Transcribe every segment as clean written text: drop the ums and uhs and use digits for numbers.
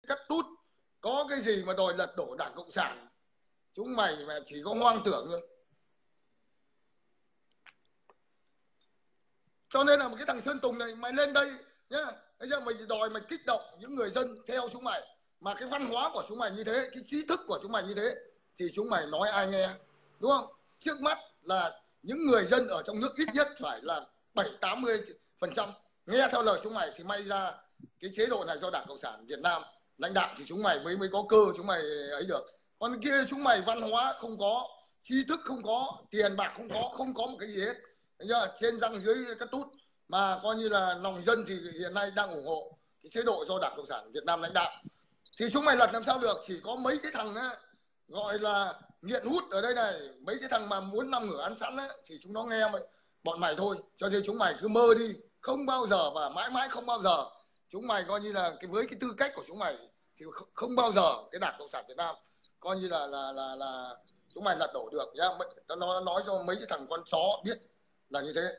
cắt tút, có cái gì mà đòi lật đổ Đảng Cộng sản. Chúng mày mà chỉ có hoang tưởng thôi. Cho nên là một cái thằng Sơn Tùng này mày lên đây nhá, bây giờ mày đòi mày kích động những người dân theo chúng mày, mà cái văn hóa của chúng mày như thế, cái trí thức của chúng mày như thế, thì chúng mày nói ai nghe, đúng không? Trước mắt là những người dân ở trong nước ít nhất phải là 70-80% nghe theo lời chúng mày thì may ra cái chế độ này do Đảng Cộng sản Việt Nam lãnh đạo thì chúng mày mới có cơ chúng mày ấy được. Còn kia chúng mày văn hóa không có, trí thức không có, tiền bạc không có một cái gì hết. Trên răng dưới cắt tút, mà coi như là lòng dân thì hiện nay đang ủng hộ cái chế độ do Đảng Cộng sản Việt Nam lãnh đạo, thì chúng mày lật làm sao được. Chỉ có mấy cái thằng ấy, gọi là nghiện hút ở đây này, mấy cái thằng mà muốn nằm ngửa ăn sẵn ấy, thì chúng nó nghe bọn mày thôi. Cho nên chúng mày cứ mơ đi, không bao giờ và mãi mãi không bao giờ chúng mày coi như là với cái tư cách của chúng mày thì không bao giờ cái Đảng Cộng sản Việt Nam coi như là chúng mày lật đổ được nhá. Nó nói cho mấy cái thằng con chó biết là như thế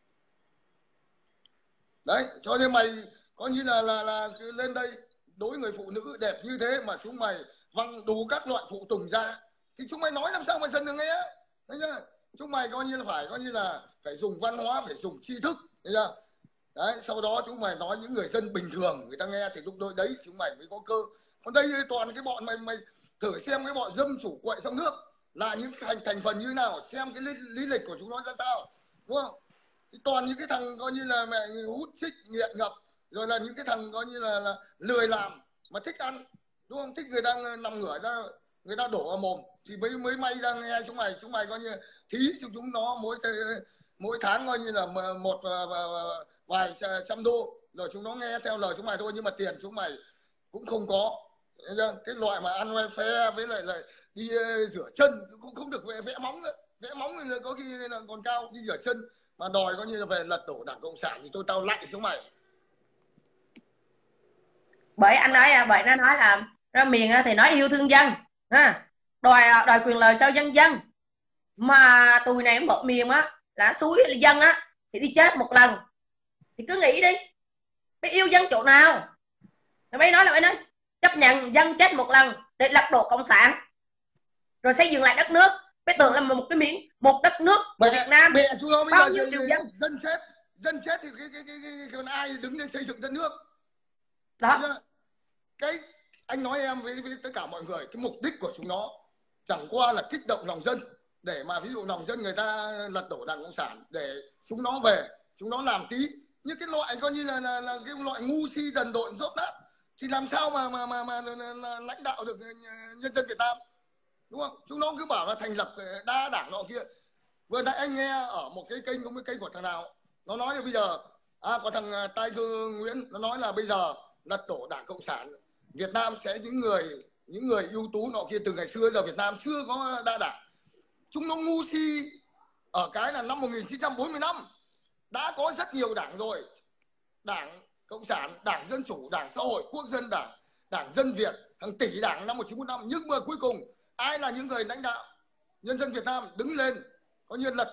đấy. Cho nên mày coi như là lên đây đối người phụ nữ đẹp như thế mà chúng mày văng đủ các loại phụ tùng ra thì chúng mày nói làm sao mà dân được nghe, thấy chưa? Chúng mày coi như là phải dùng văn hóa, phải dùng tri thức, thấy chưa? Đấy, sau đó chúng mày nói những người dân bình thường người ta nghe thì lúc đấy chúng mày mới có cơ. Còn đây toàn cái bọn mày thử xem cái bọn dâm chủ quậy trong nước là những thành phần như thế nào, xem cái lý lịch của chúng nó ra sao, đúng không? Thì toàn những cái thằng coi như là mẹ hút xích nghiện ngập, rồi là những cái thằng coi như là lười làm mà thích ăn, đúng không? Thích người ta nằm ngửa ra, người ta đổ vào mồm thì mới may ra nghe chúng mày coi như thí cho chúng nó mỗi tháng coi như là một vài trăm đô, rồi chúng nó nghe theo lời chúng mày thôi, nhưng mà tiền chúng mày cũng không có. Cái loại mà ăn phe với lại đi rửa chân cũng không được, vẽ móng nữa. Vẽ móng thì có khi là còn cao, đi rửa chân mà đòi coi như là về lật đổ Đảng Cộng sản thì tao lạy chúng mày. Bởi anh nói, bởi nó nói là ra miền thì nói yêu thương dân ha, đòi quyền lợi cho dân dân, mà tụi này một miền á là suối dân á thì đi chết một lần, thì cứ nghĩ đi biết yêu dân chỗ nào. Rồi mấy nói chấp nhận dân chết một lần để lật đổ cộng sản rồi xây dựng lại đất nước. Biết tưởng là một đất nước của Việt Nam mẹ chúng nó bây bao giờ nhiêu dân chết thì còn ai đứng lên xây dựng đất nước đó. Cái anh nói em với tất cả mọi người, cái mục đích của chúng nó chẳng qua là kích động lòng dân, để mà ví dụ lòng dân người ta lật đổ Đảng Cộng sản để chúng nó về, chúng nó làm tí như cái loại coi như là cái loại ngu si đần độn dốt nát thì làm sao mà lãnh đạo được nhân dân Việt Nam, đúng không? Chúng nó cứ bảo là thành lập đa đảng nọ kia. Vừa nãy anh nghe ở một cái kênh, có một kênh của thằng nào nó nói là bây giờ có thằng Tiger Nguyễn nó nói là bây giờ lật đổ Đảng Cộng sản Việt Nam sẽ những người ưu tú nọ kia, từ ngày xưa giờ Việt Nam chưa có đa đảng. Chúng nó ngu si ở cái là năm 1945 đã có rất nhiều đảng rồi, Đảng Cộng sản, Đảng Dân Chủ, Đảng Xã hội Quốc dân, Đảng Dân Việt, hàng tỷ đảng năm 1945, nhưng mà cuối cùng ai là những người lãnh đạo nhân dân Việt Nam đứng lên coi như lật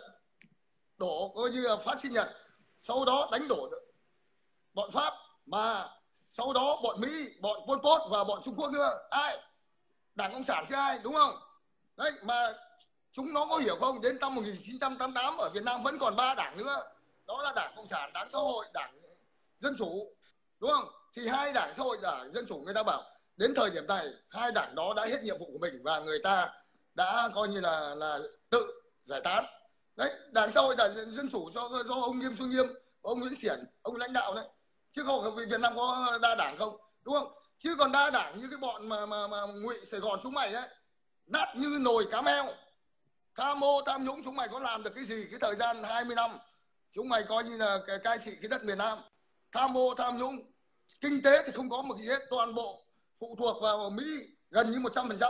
đổ, coi như là phát sinh Nhật, sau đó đánh đổ bọn Pháp, mà sau đó bọn Mỹ, bọn Pol Pot và bọn Trung Quốc nữa. Ai? Đảng Cộng sản chứ ai, đúng không? Đấy, mà chúng nó có hiểu không, đến năm 1988 ở Việt Nam vẫn còn 3 đảng nữa, đó là Đảng Cộng sản, Đảng Xã hội, Đảng Dân Chủ, đúng không? Thì hai đảng Xã hội, Đảng Dân Chủ, người ta bảo đến thời điểm này hai đảng đó đã hết nhiệm vụ của mình và người ta đã coi như là tự giải tán. Đấy, Đảng Xã hội, Đảng Dân Chủ do ông Nghiêm Xuân Nghiêm, ông Nguyễn Xiển, ông lãnh đạo đấy, chứ không Việt Nam có đa đảng không, đúng không? Chứ còn đa đảng như cái bọn mà ngụy Sài Gòn chúng mày ấy, nát như nồi cá meo, tham mô tham nhũng, chúng mày có làm được cái gì cái thời gian 20 năm chúng mày coi như là cai trị cái đất miền Nam? Tham mô tham nhũng, kinh tế thì không có một gì hết, toàn bộ phụ thuộc vào Mỹ gần như 100%.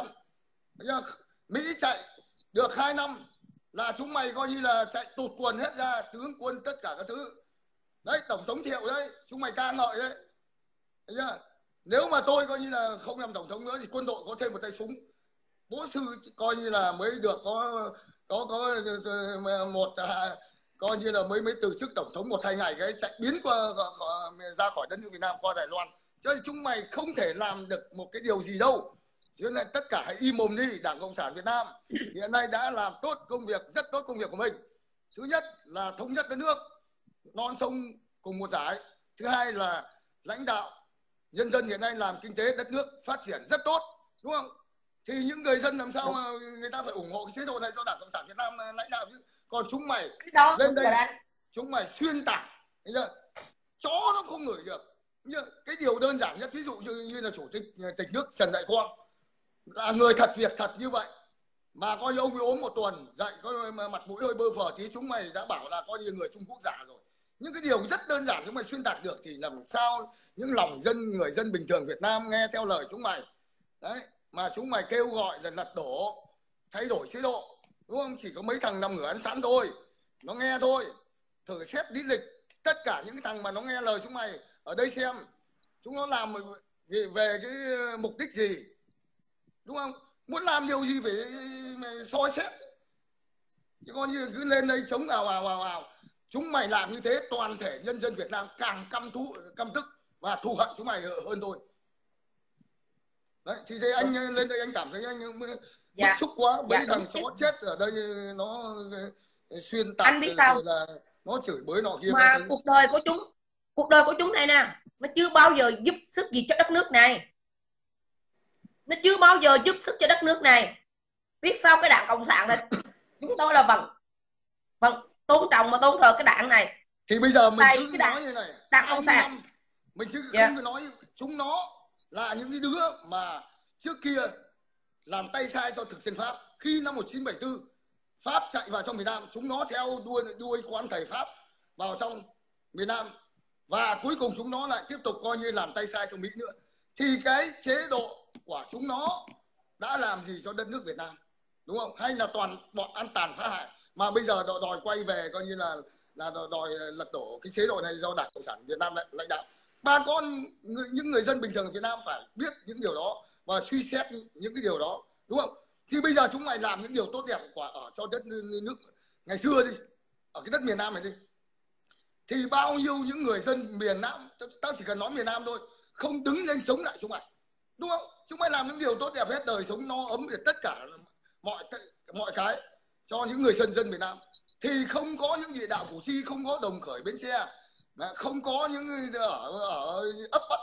Mỹ chạy được 2 năm là chúng mày coi như là chạy tụt quần hết ra, tướng quân tất cả các thứ đấy, tổng thống Thiệu đấy, chúng mày ca ngợi đấy. Thấy chưa? Nếu mà tôi coi như là không làm tổng thống nữa thì quân đội có thêm một tay súng, bố sư coi như là mới được có một coi như là mới từ chức tổng thống 1-2 ngày, cái chạy biến ra khỏi đất nước Việt Nam qua Đài Loan cho nên chúng mày không thể làm được một cái điều gì đâu. Cho nên tất cả hãy im mồm đi. Đảng Cộng sản Việt Nam hiện nay đã làm tốt công việc, rất tốt công việc của mình. Thứ nhất là thống nhất đất nước, non sông cùng một dải. Thứ hai là lãnh đạo nhân dân hiện nay làm kinh tế đất nước phát triển rất tốt, đúng không? Thì những người dân làm sao mà người ta phải ủng hộ cái chế độ này do Đảng Cộng sản Việt Nam lãnh đạo chứ. Còn chúng mày lên đây, chúng mày xuyên tạc, chó nó không ngửi được. Cái điều đơn giản nhất, ví dụ như là chủ tịch nước Trần Đại Quang là người thật việc thật như vậy, mà coi như ông ấy ốm một tuần dậy coi mặt mũi hơi bơ phờ tí, chúng mày đã bảo là coi như người Trung Quốc giả rồi. Những cái điều rất đơn giản chúng mày xuyên tạc được thì làm sao những lòng dân, người dân bình thường Việt Nam nghe theo lời chúng mày đấy, mà chúng mày kêu gọi là lật đổ, thay đổi chế độ, đúng không? Chỉ có mấy thằng nằm ngửa ăn sẵn thôi, nó nghe thôi. Thử xét lý lịch tất cả những cái thằng mà nó nghe lời chúng mày ở đây xem chúng nó làm về cái mục đích gì, đúng không? Muốn làm điều gì phải soi xét, chứ còn như cứ lên đây chống ào. Chúng mày làm như thế toàn thể nhân dân Việt Nam càng căm tức và thù hận chúng mày hơn thôi. Đấy, thì thế anh lên đây anh cảm thấy anh bức xúc quá. Mấy thằng chó chết ở đây nó xuyên tạc, anh biết sao là nó chửi bới nọ kia. Mà cuộc đời của chúng này nè, nó chưa bao giờ giúp sức gì cho đất nước này. Nó chưa bao giờ giúp sức cho đất nước này. Biết sao cái Đảng Cộng sản này chúng tôi là vâng tôn trọng và tôn thờ cái đảng này. Thì bây giờ mình cứ nói như này, Đảng Cộng sản mình chứ không có nói chúng nó là những cái đứa mà trước kia làm tay sai cho thực dân Pháp. Khi năm 1974 Pháp chạy vào trong miền Nam, chúng nó theo đuôi quan thầy Pháp vào trong miền Nam, và cuối cùng chúng nó lại tiếp tục coi như làm tay sai cho Mỹ nữa. Thì cái chế độ của chúng nó đã làm gì cho đất nước Việt Nam, đúng không? Hay là toàn bọn ăn tàn phá hại, mà bây giờ đòi quay về coi như là đòi lật đổ cái chế độ này do Đảng Cộng sản Việt Nam lãnh đạo. Bà con những người dân bình thường Việt Nam phải biết những điều đó và suy xét những cái điều đó, đúng không? Thì bây giờ chúng mày làm những điều tốt đẹp ở cho đất nước ngày xưa đi, ở cái đất miền Nam này đi, thì bao nhiêu những người dân miền Nam, tao chỉ cần nói miền Nam thôi, không đứng lên chống lại chúng mày, đúng không? Chúng mày làm những điều tốt đẹp hết, đời sống no ấm để tất cả mọi cái cho những người dân miền Nam, thì không có những địa đạo Củ Chi, không có Đồng Khởi, Bến Tre, không có những ở ấp Bắc,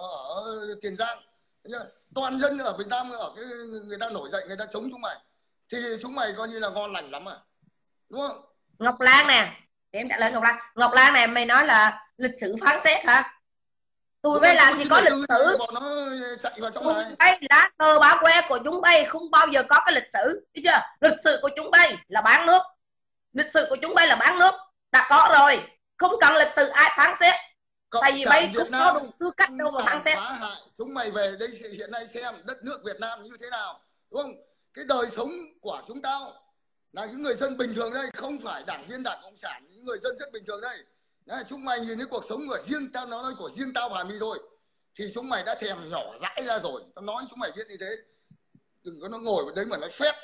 ở Tiền Giang. Toàn dân ở Việt Nam ở cái người ta nổi dậy, người ta chống chúng mày, thì chúng mày coi như là ngon lành lắm à, đúng không? Ngọc Lan nè, để em trả lời Ngọc Lan này, mày nói là lịch sử phán xét hả? Tôi mới làm gì có lịch sử. Bọn nó chạy vào trong này. Đây lá cờ báo que của chúng bay không bao giờ có cái lịch sử, biết chưa? Lịch sử của chúng bay là bán nước. Lịch sử của chúng bay là bán nước đã có rồi, không cần lịch sử ai phán xét. Tại vì bay cũng có đủ tư cách đâu mà phán xét. Chúng mày về đây hiện nay xem đất nước Việt Nam như thế nào, đúng không? Cái đời sống của chúng tao là những người dân bình thường đây, không phải đảng viên Đảng Cộng sản, những người dân rất bình thường đây. Đấy, chúng mày nhìn thấy cuộc sống của riêng tao, nó nói của riêng tao và mày thôi, thì chúng mày đã thèm nhỏ dãi ra rồi. Tao nói chúng mày biết như thế, đừng có nó ngồi ở đấy mà nói phép.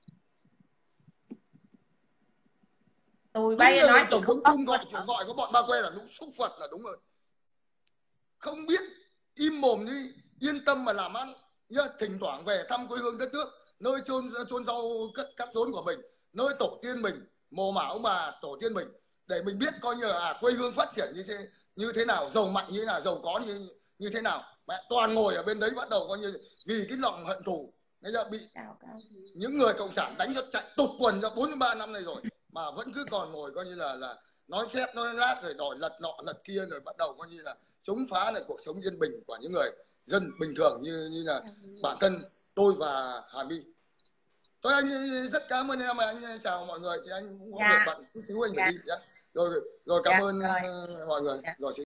Tôi bay nói tổng thống Chung gọi có bọn Ba Que là đúng xúc Phật là đúng rồi. Không biết im mồm đi, yên tâm mà làm ăn nhá. Thỉnh thoảng về thăm quê hương đất nước, nơi chôn rau cắt rốn của mình, nơi tổ tiên mình, mồ mả ông bà tổ tiên mình, để mình biết coi như là quê hương phát triển như thế nào, giàu mạnh như thế nào, giàu có như thế nào. Mẹ toàn ngồi ở bên đấy bắt đầu coi như vì cái lòng hận thù, bây giờ bị những người cộng sản đánh cho chạy tụt quần ra 43 năm này rồi, mà vẫn cứ còn ngồi coi như là nói phép nói lát, rồi đòi lật nọ lật kia, rồi bắt đầu coi như là chống phá lại cuộc sống yên bình của những người dân bình thường như là bản thân tôi và Hà My. Thôi anh rất cảm ơn em, anh chào mọi người. Thì anh cũng có việc bận chút xíu anh phải đi nhé. Rồi cảm ơn mọi người. Rồi